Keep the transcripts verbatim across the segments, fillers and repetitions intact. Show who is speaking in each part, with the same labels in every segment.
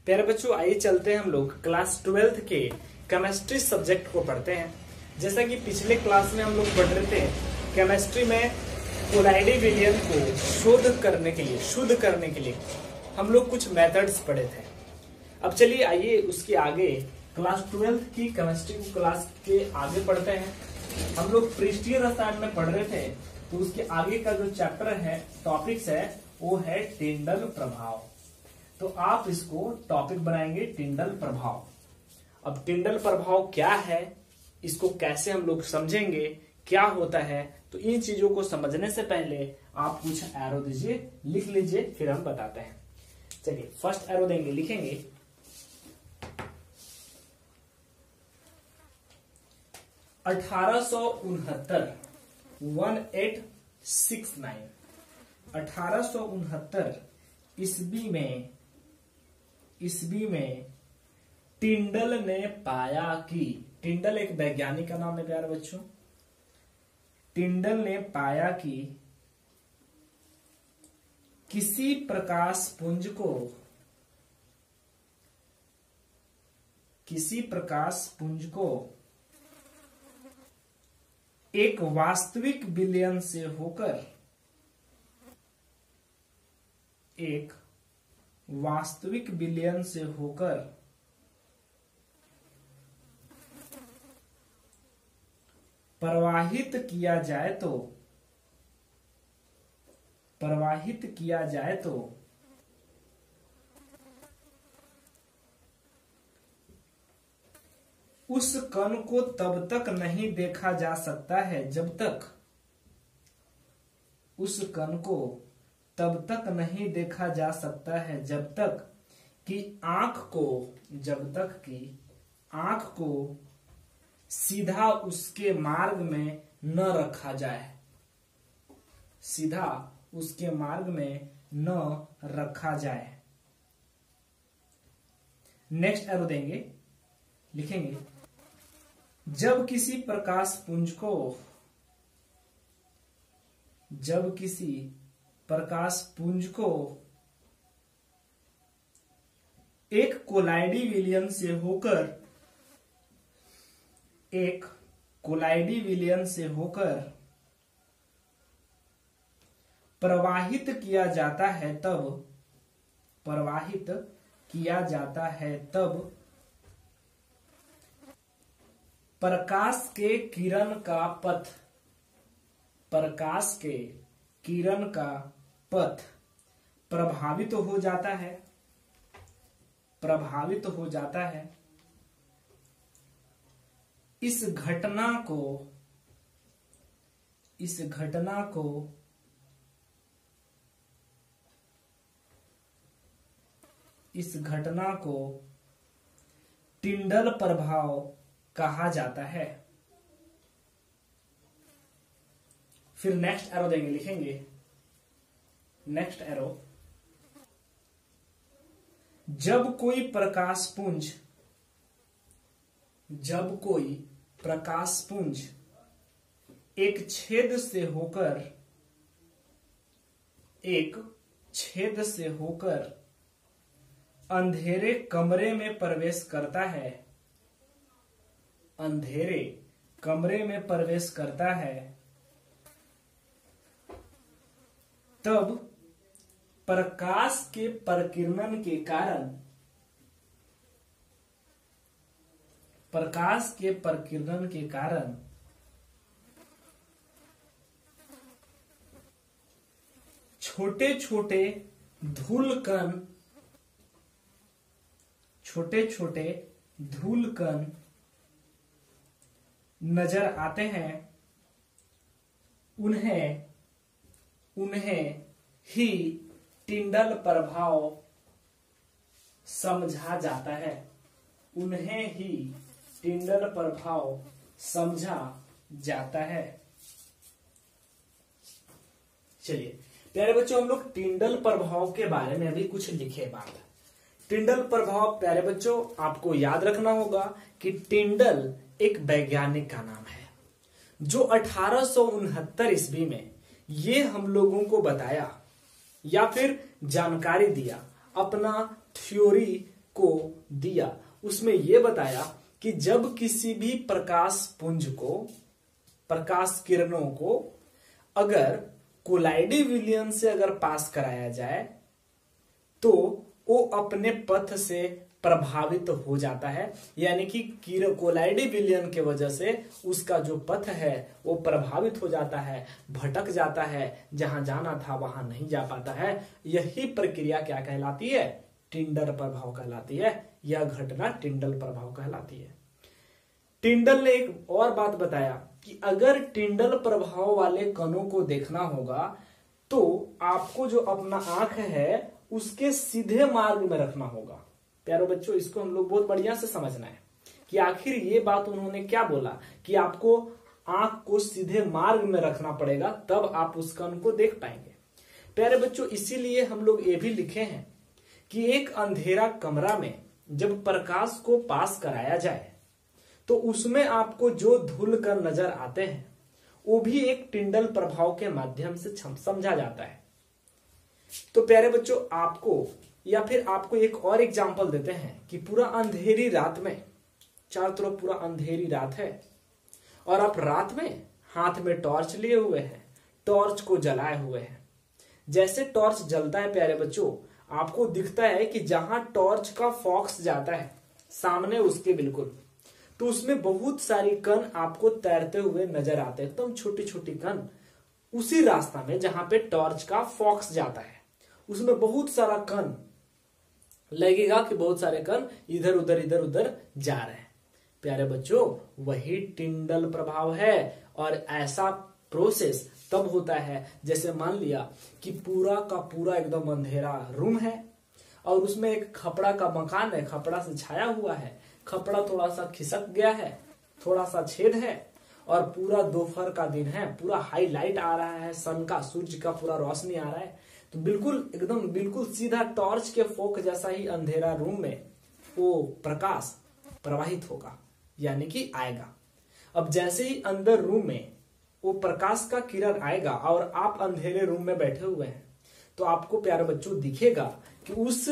Speaker 1: प्यारे बच्चों, आइए चलते हैं हम लोग क्लास ट्वेल्थ के केमिस्ट्री सब्जेक्ट को पढ़ते हैं। जैसा कि पिछले क्लास में हम लोग पढ़ रहे थे, केमिस्ट्री में कोलाइडी विलयन को शोध करने के लिए शुद्ध करने के लिए हम लोग कुछ मेथड्स पढ़े थे। अब चलिए आइए उसके आगे क्लास ट्वेल्थ की केमिस्ट्री को क्लास के आगे पढ़ते हैं। हम लोग पृष्ठीय रसायन में पढ़ रहे थे, तो उसके आगे का जो चैप्टर है, टॉपिक्स है, वो है टिंडल प्रभाव। तो आप इसको टॉपिक बनाएंगे टिंडल प्रभाव। अब टिंडल प्रभाव क्या है, इसको कैसे हम लोग समझेंगे, क्या होता है, तो इन चीजों को समझने से पहले आप कुछ एरो दीजिए, लिख लीजिए, फिर हम बताते हैं। चलिए फर्स्ट एरो देंगे, लिखेंगे अठारह सौ उनहत्तर वन एट सिक्स नाइन अठारह सौ उनहत्तर ईस्वी में ईस्वी में टिंडल ने पाया कि, टिंडल एक वैज्ञानिक का नाम है प्यारे बच्चों, टिंडल ने पाया कि किसी प्रकाश पुंज को किसी प्रकाश पुंज को एक वास्तविक विलयन से होकर एक वास्तविक विलयन से होकर प्रवाहित किया जाए तो प्रवाहित किया जाए तो उस कण को तब तक नहीं देखा जा सकता है जब तक उस कण को तब तक नहीं देखा जा सकता है जब तक कि आंख को जब तक कि आंख को सीधा उसके मार्ग में न रखा जाए सीधा उसके मार्ग में न रखा जाए। नेक्स्ट एरो देंगे, लिखेंगे जब किसी प्रकाश पुंज को जब किसी प्रकाश पुंज को एक कोलाइडी विलयन से होकर एक कोलाइडी विलयन से होकर प्रवाहित किया जाता है तब प्रवाहित किया जाता है तब प्रकाश के किरण का पथ प्रकाश के किरण का पथ प्रभावित तो हो जाता है प्रभावित तो हो जाता है इस घटना को इस घटना को इस घटना को टिंडल प्रभाव कहा जाता है। फिर नेक्स्ट एरो देंगे, लिखेंगे नेक्स्ट एरो जब कोई प्रकाश पुंज जब कोई प्रकाश पुंज एक छेद से होकर एक छेद से होकर अंधेरे कमरे में प्रवेश करता है अंधेरे कमरे में प्रवेश करता है तब प्रकाश के प्रकीर्णन के कारण प्रकाश के प्रकीर्णन के कारण छोटे छोटे धूल कण छोटे छोटे धूल कण नजर आते हैं। उन्हें उन्हें ही टिंडल प्रभाव समझा जाता है उन्हें ही टिंडल प्रभाव समझा जाता है। चलिए प्यारे बच्चों, हम लोग टिंडल प्रभाव के बारे में अभी कुछ लिखे बात। टिंडल प्रभाव प्यारे बच्चों आपको याद रखना होगा कि टिंडल एक वैज्ञानिक का नाम है जो अठारह सौ उनहत्तर ईस्वी में ये हम लोगों को बताया या फिर जानकारी दिया, अपना थ्योरी को दिया, उसमें यह बताया कि जब किसी भी प्रकाश पुंज को, प्रकाश किरणों को अगर कोलाइडी विलयन से अगर पास कराया जाए तो वो अपने पथ से प्रभावित हो जाता है, यानी कि कोलाइडी विलयन के वजह से उसका जो पथ है वो प्रभावित हो जाता है, भटक जाता है, जहां जाना था वहां नहीं जा पाता है। यही प्रक्रिया क्या कहलाती है? टिंडल प्रभाव कहलाती है। यह घटना टिंडल प्रभाव कहलाती है। टिंडल ने एक और बात बताया कि अगर टिंडल प्रभाव वाले कणों को देखना होगा तो आपको जो अपना आंख है उसके सीधे मार्ग में रखना होगा। प्यारे बच्चों, इसको हम लोग बहुत बढ़िया से समझना है कि आखिर ये बात उन्होंने क्या बोला कि आपको आंख को सीधे मार्ग में रखना पड़ेगा, तब आप उस कण को देख पाएंगे। प्यारे बच्चों, इसीलिए हम लोग ये भी लिखे हैं कि एक अंधेरा कमरा में जब प्रकाश को पास कराया जाए तो उसमें आपको जो धूल कण नजर आते हैं वो भी एक टिंडल प्रभाव के माध्यम से समझा जाता है। तो प्यारे बच्चों, आपको या फिर आपको एक और एग्जांपल देते हैं कि पूरा अंधेरी रात में, चारों तरफ पूरा अंधेरी रात है और आप रात में हाथ में टॉर्च लिए हुए हैं, टॉर्च को जलाए हुए हैं। जैसे टॉर्च जलता है प्यारे बच्चों, आपको दिखता है कि जहां टॉर्च का फॉक्स जाता है सामने उसके बिल्कुल, तो उसमें बहुत सारी कण आपको तैरते हुए नजर आते हैं, एकदम छोटी छोटी कण। उसी रास्ता में जहां पे टॉर्च का फॉक्स जाता है उसमें बहुत सारा कण लगेगा कि बहुत सारे कण इधर उधर इधर उधर जा रहे हैं। प्यारे बच्चों, वही टिंडल प्रभाव है। और ऐसा प्रोसेस तब होता है जैसे मान लिया कि पूरा का पूरा एकदम अंधेरा रूम है और उसमें एक खपड़ा का मकान है, खपड़ा से छाया हुआ है, खपड़ा थोड़ा सा खिसक गया है, थोड़ा सा छेद है और पूरा दोपहर का दिन है, पूरा हाईलाइट आ रहा है, सन का, सूर्य का पूरा रोशनी आ रहा है, तो बिल्कुल एकदम बिल्कुल सीधा टॉर्च के फोक जैसा ही अंधेरा रूम में वो प्रकाश प्रवाहित होगा, यानी कि आएगा। अब जैसे ही अंदर रूम में वो प्रकाश का किरण आएगा और आप अंधेरे रूम में बैठे हुए हैं तो आपको प्यारे बच्चों दिखेगा कि उस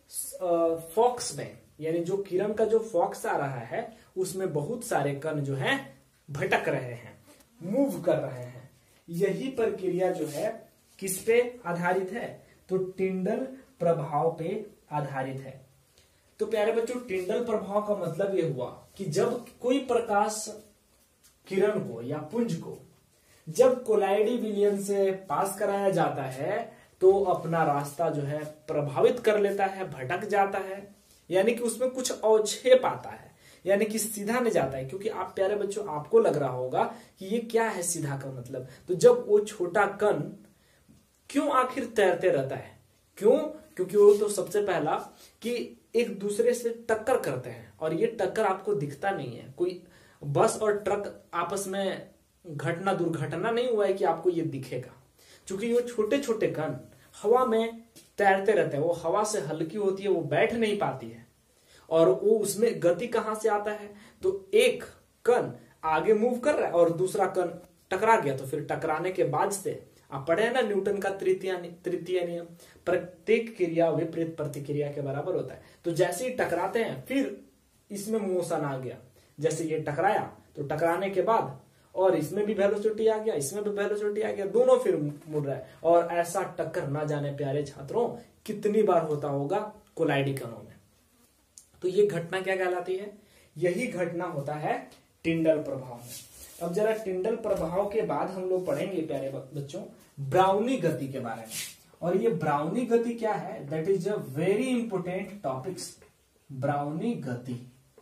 Speaker 1: फॉक्स में, यानी जो किरण का जो फॉक्स आ रहा है उसमें बहुत सारे कण जो हैं भटक रहे हैं, मूव कर रहे हैं। यही प्रक्रिया जो है किस पे आधारित है? तो टिंडल प्रभाव पे आधारित है। तो प्यारे बच्चों, टिंडल प्रभाव का मतलब यह हुआ कि जब कोई प्रकाश किरण को या पुंज को जब कोलाइडी विलयन से पास कराया जाता है तो अपना रास्ता जो है प्रभावित कर लेता है, भटक जाता है, यानी कि उसमें कुछ अवक्षेप आता है, यानी कि सीधा नहीं जाता है। क्योंकि आप प्यारे बच्चों, आपको लग रहा होगा कि ये क्या है सीधा का मतलब, तो जब वो छोटा कण क्यों आखिर तैरते रहता है? क्यों? क्योंकि वो तो सबसे पहला कि एक दूसरे से टक्कर करते हैं और ये टक्कर आपको दिखता नहीं है। कोई बस और ट्रक आपस में घटना दुर्घटना नहीं हुआ है कि आपको ये दिखेगा, क्योंकि वो छोटे छोटे कण हवा में तैरते रहते हैं, वो हवा से हल्की होती है, वो बैठ नहीं पाती है और वो उसमें गति कहां से आता है? तो एक कण आगे मूव कर रहा है और दूसरा कण टकरा गया, तो फिर टकराने के बाद से आप पढ़े ना न्यूटन का तृतीय तृतीय नियम, प्रत्येक क्रिया विपरीत प्रतिक्रिया के बराबर होता है। तो जैसे ही टकराते हैं फिर इसमें मोशन आ गया, जैसे ये टकराया तो टकराने के बाद और इसमें भी वेलोसिटी आ गया, इसमें भी वेलोसिटी आ गया, दोनों फिर मुड़ रहा है। और ऐसा टक्कर ना जाने प्यारे छात्रों कितनी बार होता होगा कोलाइडी कणों में। तो ये घटना क्या कहलाती है? यही घटना होता है टिंडल प्रभाव में। अब जरा टिंडल प्रभाव के बाद हम लोग पढ़ेंगे प्यारे बच्चों ब्राउनी गति के बारे में। और ये ब्राउनी गति क्या है? That is a very important topics. Brownian गति,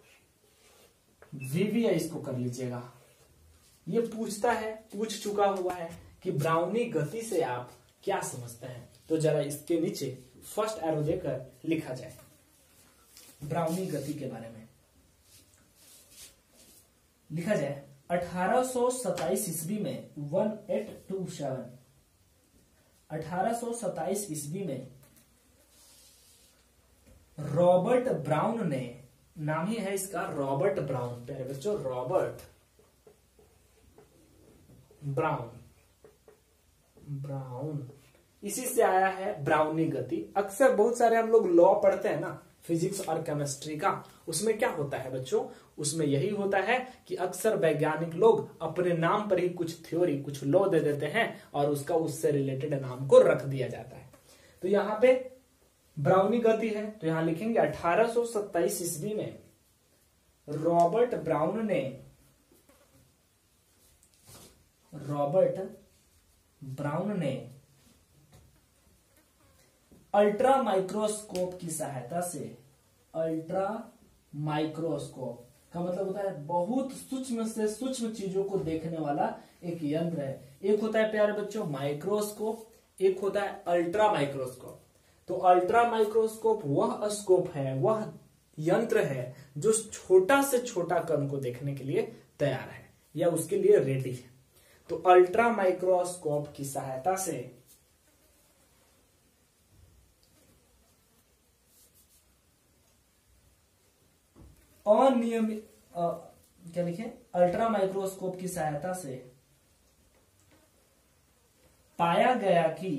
Speaker 1: वीवीआई इसको कर लीजिएगा। ये पूछता है, पूछ चुका हुआ है कि ब्राउनी गति से आप क्या समझते हैं, तो जरा इसके नीचे फर्स्ट एरो देकर लिखा जाए ब्राउनी गति के बारे में। लिखा जाए अठारह सौ सताइस ईस्वी में अठारह सौ सत्ताईस अठारह सौ सत्ताईस ईस्वी में रॉबर्ट ब्राउन ने, नाम ही है इसका रॉबर्ट ब्राउन, प्यारे बच्चों रॉबर्ट ब्राउन ब्राउन इसी से आया है ब्राउनी गति। अक्सर बहुत सारे हम लोग लॉ पढ़ते हैं ना, फिजिक्स और केमिस्ट्री का, उसमें क्या होता है बच्चों, उसमें यही होता है कि अक्सर वैज्ञानिक लोग अपने नाम पर ही कुछ थ्योरी, कुछ लॉ दे देते हैं और उसका उससे रिलेटेड नाम को रख दिया जाता है। तो यहाँ पे ब्राउनी गति है, तो यहां लिखेंगे अठारह सौ सत्ताईस ईस्वी में रॉबर्ट ब्राउन ने रॉबर्ट ब्राउन ने अल्ट्रा माइक्रोस्कोप की सहायता से, अल्ट्रा माइक्रोस्कोप का मतलब होता है बहुत सूक्ष्म से सूक्ष्म चीजों को देखने वाला एक यंत्र है। एक होता है प्यारे बच्चों माइक्रोस्कोप, एक होता है अल्ट्रा माइक्रोस्कोप। तो अल्ट्रा माइक्रोस्कोप वह स्कोप है, वह यंत्र है जो छोटा से छोटा कण को देखने के लिए तैयार है या उसके लिए रेडी है। तो अल्ट्रा माइक्रोस्कोप की सहायता से अनियमित क्या लिखे, अल्ट्रा माइक्रोस्कोप की सहायता से पाया गया कि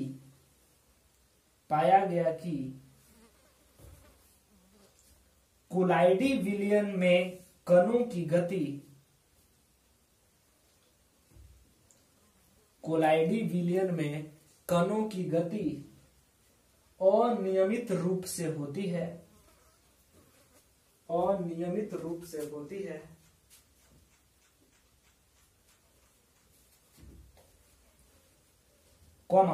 Speaker 1: पाया गया कि कोलाइडी विलियन में कणों की गति कोलाइडी विलियन में कणों की गति अनियमित रूप से होती है अनियमित रूप से होती है कॉमा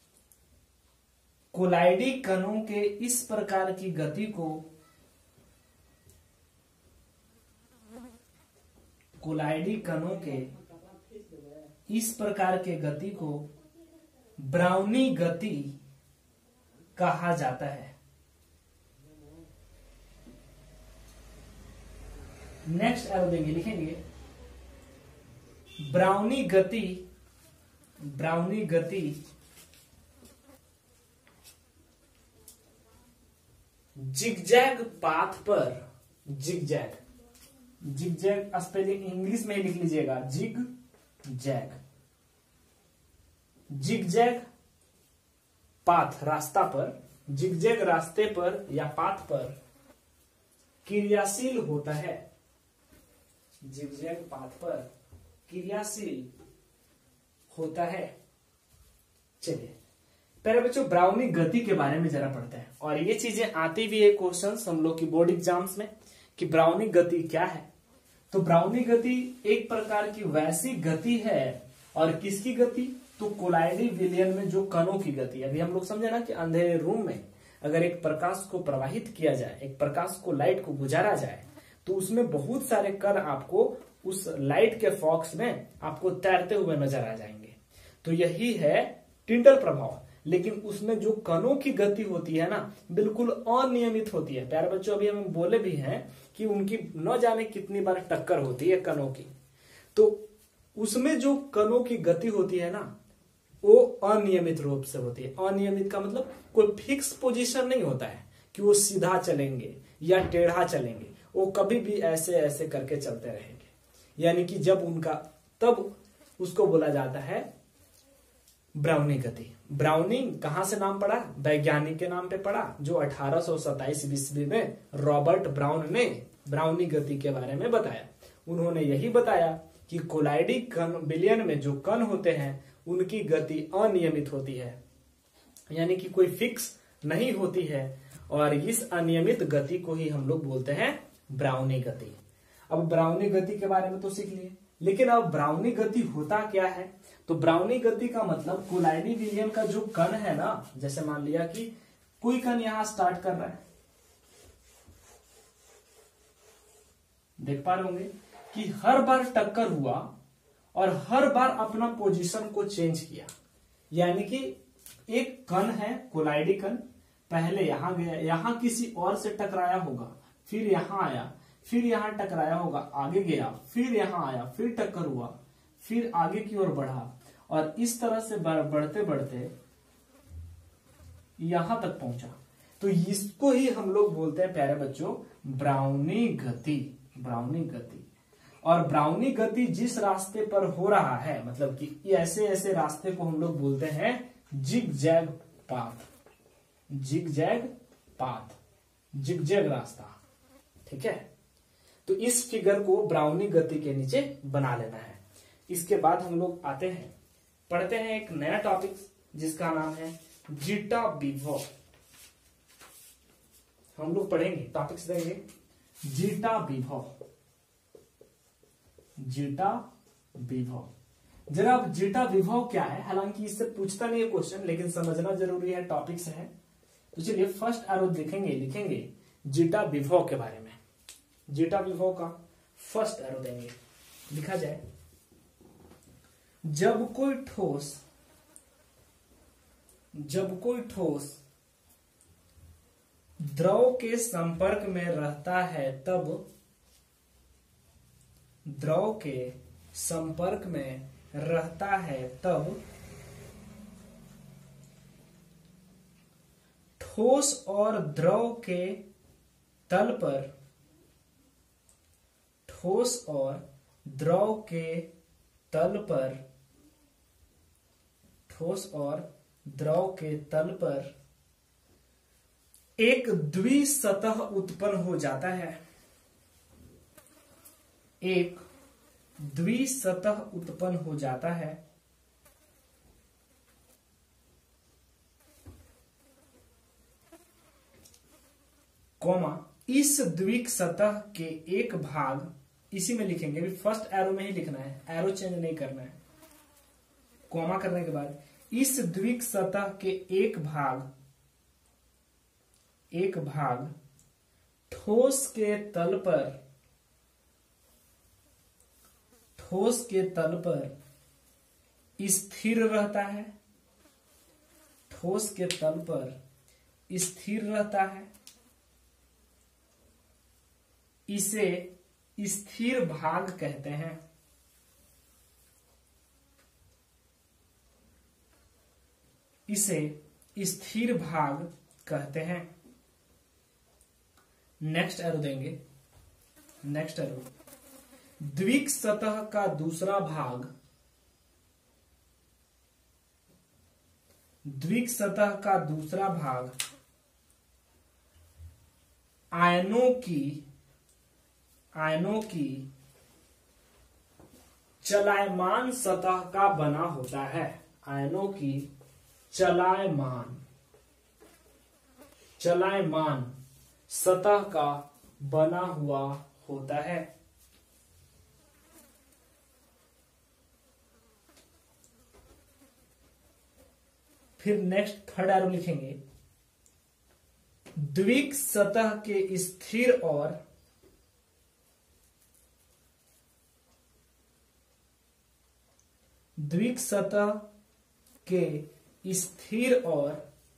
Speaker 1: कोलाइडी कणों के इस प्रकार की गति को कोलाइडी कणों के इस प्रकार के गति को ब्राउनी गति कहा जाता है। नेक्स्ट एरो देंगे, लिखेंगे ब्राउनी गति ब्राउनी गति जिगजैग पाथ पर जिगजैग जिगजैग स्पेलिंग इंग्लिश में ही लिख लीजिएगा, जिग जैग जिगजैग पाथ रास्ता पर, जिगजैग रास्ते पर या पाथ पर क्रियाशील होता है। जिगजैग पाथ पर क्रियाशील होता है। चलिए पहले बच्चों ब्राउनी गति के बारे में जरा पढ़ते हैं, और ये चीजें आती भी है क्वेश्चंस हम लोग की बोर्ड एग्जाम्स में कि ब्राउनी गति क्या है। तो ब्राउनी गति एक प्रकार की वैसी गति है, और किसकी गति, तो कोलाइडी विलियन में जो कणों की गति। अभी हम लोग समझे ना कि अंधेरे रूम में अगर एक प्रकाश को प्रवाहित किया जाए, एक प्रकाश को लाइट को गुजारा जाए, तो उसमें बहुत सारे कण आपको उस लाइट के फॉक्स में आपको तैरते हुए नजर आ जाएंगे। तो यही है टिंडल प्रभाव। लेकिन उसमें जो कणों की गति होती है ना, बिल्कुल अनियमित होती है। प्यारे बच्चों अभी हम बोले भी हैं कि उनकी न जाने कितनी बार टक्कर होती है कणों की। तो उसमें जो कणों की गति होती है ना, वो अनियमित रूप से होती है। अनियमित का मतलब कोई फिक्स पोजीशन नहीं होता है कि वो सीधा चलेंगे या टेढ़ा चलेंगे, वो कभी भी ऐसे ऐसे करके चलते रहेंगे। यानी कि जब उनका, तब उसको बोला जाता है ब्राउनी गति। ब्राउनी कहां से नाम पड़ा, वैज्ञानिक के नाम पे पड़ा, जो अठारह सौ सत्ताईस ईस्वी में रॉबर्ट ब्राउन ने ब्राउनी गति के बारे में बताया। उन्होंने यही बताया कि कोलाइडी कण विलियन में जो कण होते हैं उनकी गति अनियमित होती है, यानी कि कोई फिक्स नहीं होती है, और इस अनियमित गति को ही हम लोग बोलते हैं ब्राउनी गति। अब ब्राउनी गति के बारे में तो सीख लिए, लेकिन अब ब्राउनी गति होता क्या है। तो ब्राउनी गति का मतलब कोलाइडी विलियन का जो कण है ना, जैसे मान लिया कि कोई कण यहां स्टार्ट कर रहा है, देख पा रहे होंगे कि हर बार टक्कर हुआ और हर बार अपना पोजीशन को चेंज किया। यानी कि एक कण है कोलाइडी कण, पहले यहां गया, यहां किसी और से टकराया होगा, फिर यहां आया, फिर यहां टकराया होगा, आगे गया, फिर यहां आया, फिर टक्कर हुआ, फिर आगे की ओर बढ़ा, और इस तरह से बढ़ते बढ़ते यहां तक पहुंचा। तो इसको ही हम लोग बोलते हैं प्यारे बच्चों ब्राउनी गति। ब्राउनी गति, और ब्राउनी गति जिस रास्ते पर हो रहा है, मतलब कि ऐसे ऐसे रास्ते को हम लोग बोलते हैं zigzag path. Zigzag path zigzag रास्ता। ठीक है, तो इस फिगर को ब्राउनी गति के नीचे बना लेना है। इसके बाद हम लोग आते हैं, पढ़ते हैं एक नया टॉपिक जिसका नाम है जीटा विभव। हम लोग पढ़ेंगे, टॉपिक्स देंगे जीटा विभव। जीटा विभव, जरा अब जीटा विभव क्या है, हालांकि इससे पूछता नहीं है क्वेश्चन, लेकिन समझना जरूरी है, टॉपिक्स है। तो चलिए फर्स्ट एरो देखेंगे, लिखेंगे जीटा विभव के बारे में। जीटा विभव का फर्स्ट एरो देंगे, लिखा जाए जब कोई ठोस जब कोई ठोस द्रव के संपर्क में रहता है तब द्रव के संपर्क में रहता है तब ठोस और द्रव के तल पर ठोस और द्रव के तल पर ठोस और द्रव के तल पर एक द्विसतह उत्पन्न हो जाता है। एक द्विसतह उत्पन्न हो जाता है। कॉमा, इस द्विक सतह के एक भाग, इसी में लिखेंगे, अभी फर्स्ट एरो में ही लिखना है, एरो चेंज नहीं करना है। कॉमा करने के बाद इस द्विक सतह के एक भाग एक भाग ठोस के तल पर ठोस के तल पर स्थिर रहता है। ठोस के तल पर स्थिर रहता है। इसे स्थिर भाग कहते हैं। इसे स्थिर भाग कहते हैं। नेक्स्ट एरो देंगे, नेक्स्ट एरो द्विक सतह का दूसरा भाग द्विक सतह का दूसरा भाग आयनों की आयनों की चलायमान सतह का बना होता है। आयनों की चलायमान चलायमान सतह का बना हुआ होता है। फिर नेक्स्ट थर्ड एरो लिखेंगे द्विक सतह के स्थिर और द्विक सतह के स्थिर और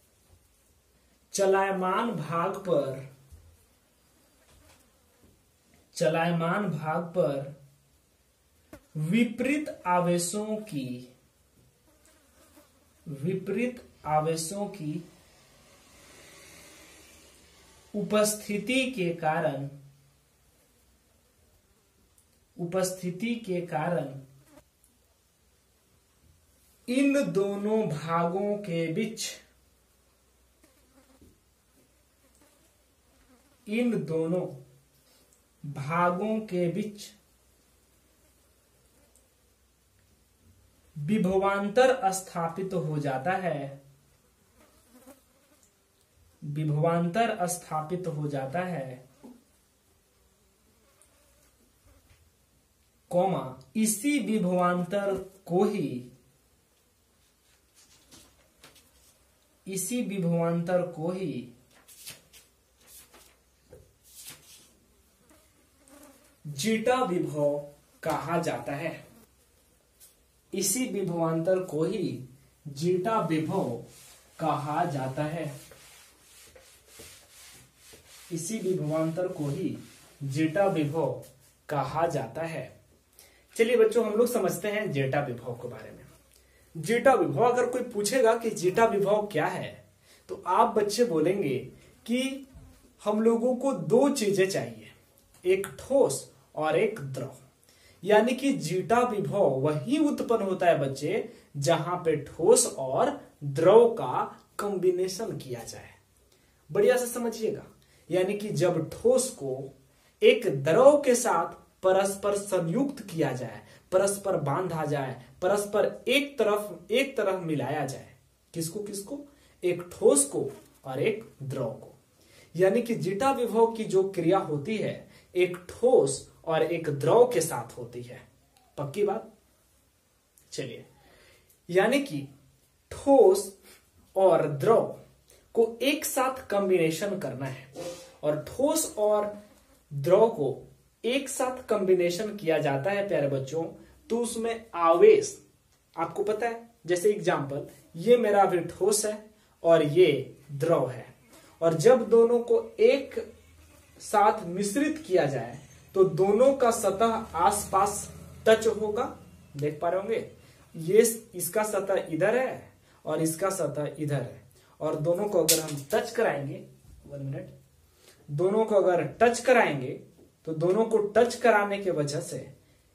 Speaker 1: चलायमान भाग पर चलायमान भाग पर विपरीत आवेशों की विपरीत आवेशों की उपस्थिति के कारण उपस्थिति के कारण इन दोनों भागों के बीच इन दोनों भागों के बीच विभवांतर स्थापित हो जाता है। विभवांतर स्थापित हो जाता है। कॉमा, इसी विभवांतर को ही इसी विभवांतर को ही जीटा विभव कहा जाता है। इसी विभवांतर को ही जीटा विभव कहा जाता है। इसी विभवांतर को ही जीटा विभव कहा जाता है। चलिए बच्चों, हम लोग समझते हैं जीटा विभव के बारे में। जीटा विभव, अगर कोई पूछेगा कि जीटा विभव क्या है, तो आप बच्चे बोलेंगे कि हम लोगों को दो चीजें चाहिए, एक ठोस और एक द्रव। यानी कि जीटा विभव वही उत्पन्न होता है बच्चे जहां पे ठोस और द्रव का कॉम्बिनेशन किया जाए। बढ़िया से समझिएगा, यानी कि जब ठोस को एक द्रव के साथ परस्पर संयुक्त किया जाए, परस्पर बांधा जाए, परस्पर एक तरफ एक तरफ मिलाया जाए। किसको किसको? एक ठोस को और एक द्रव को। यानी कि जीटा विभव की जो क्रिया होती है एक ठोस और एक द्रव के साथ होती है। पक्की बात? चलिए, यानी कि ठोस और द्रव को एक साथ कॉम्बिनेशन करना है, और ठोस और द्रव को एक साथ कॉम्बिनेशन किया जाता है प्यारे बच्चों, तो उसमें आवेश आपको पता है। जैसे एग्जांपल, ये मेरा अभी ठोस है और ये द्रव है, और जब दोनों को एक साथ मिश्रित किया जाए तो दोनों का सतह आसपास टच होगा। देख पा रहे होंगे, ये इसका सतह इधर है और इसका सतह इधर है, और दोनों को अगर हम टच कराएंगे, वन मिनट, दोनों को अगर टच कराएंगे तो दोनों को टच कराने के वजह से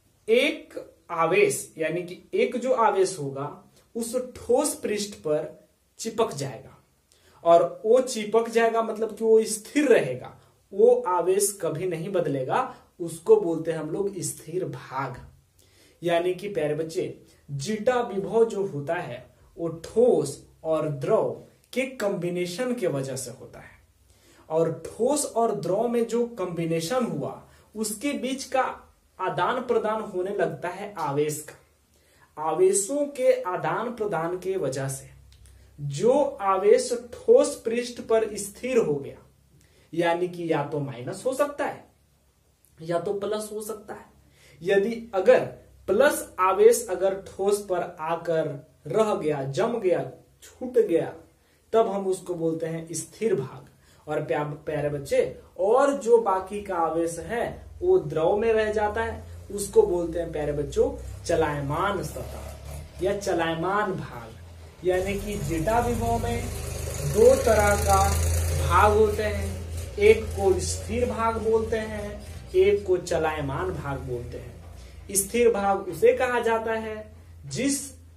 Speaker 1: एक आवेश, यानी कि एक जो आवेश होगा उस ठोस पृष्ठ पर चिपक जाएगा, और वो चिपक जाएगा मतलब कि वो स्थिर रहेगा, वो आवेश कभी नहीं बदलेगा। उसको बोलते हैं हम लोग स्थिर भाग। यानी कि प्यारे बच्चे, जीटा विभव जो होता है वो ठोस और द्रव के कॉम्बिनेशन के वजह से होता है, और ठोस और द्रव में जो कॉम्बिनेशन हुआ उसके बीच का आदान प्रदान होने लगता है आवेश का। आवेशों के आदान प्रदान के वजह से जो आवेश ठोस पृष्ठ पर स्थिर हो गया, यानी कि या तो माइनस हो सकता है या तो प्लस हो सकता है। यदि अगर प्लस आवेश अगर ठोस पर आकर रह गया, जम गया, छूट गया, तब हम उसको बोलते हैं स्थिर भाग। और प्यारे बच्चे, और जो बाकी का आवेश है वो द्रव में रह जाता है, उसको बोलते हैं प्यारे बच्चों चलायमान सतह या चलायमान भाग। यानी कि जीटा विभव में दो तरह का भाग होते हैं, एक को स्थिर भाग बोलते हैं, एक को चलायमान भाग बोलते हैं। स्थिर भाग उसे कहा जाता है जिस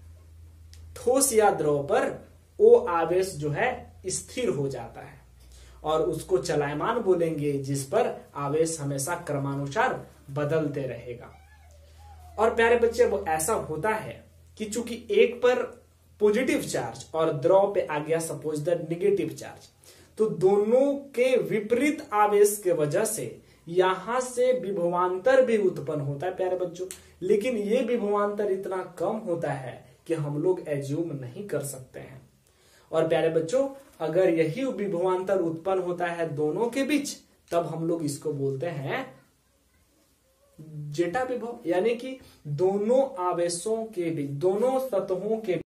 Speaker 1: ठोस या द्रव पर वो आवेश जो है स्थिर हो जाता है, और उसको चलायमान बोलेंगे जिस पर आवेश हमेशा क्रमानुसार बदलते रहेगा। और प्यारे बच्चे, वो ऐसा होता है कि चूंकि एक पर पॉजिटिव चार्ज और द्रव पे आ गया सपोज दैट निगेटिव चार्ज, तो दोनों के विपरीत आवेश के वजह से यहां से विभवांतर भी उत्पन्न होता है प्यारे बच्चों। लेकिन ये विभवांतर इतना कम होता है कि हम लोग एज्यूम नहीं कर सकते हैं। और प्यारे बच्चों, अगर यही विभवांतर उत्पन्न होता है दोनों के बीच, तब हम लोग इसको बोलते हैं जीटा विभव। यानी कि दोनों आवेशों के बीच, दोनों सतहों के